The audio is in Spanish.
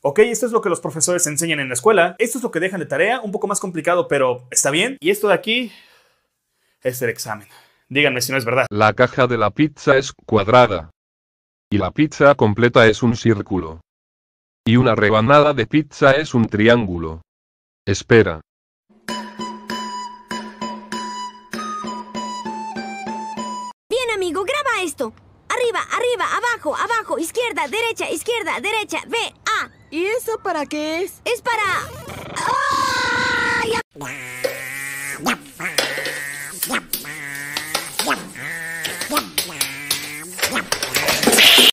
Ok, esto es lo que los profesores enseñan en la escuela. Esto es lo que dejan de tarea, un poco más complicado, pero está bien. Y esto de aquí es el examen. Díganme si no es verdad. La caja de la pizza es cuadrada. Y la pizza completa es un círculo. Y una rebanada de pizza es un triángulo. Espera. Bien, amigo, graba esto. Arriba, arriba, abajo, abajo, izquierda, derecha, B, A. ¿Y eso para qué es? Es para... ¡Ay!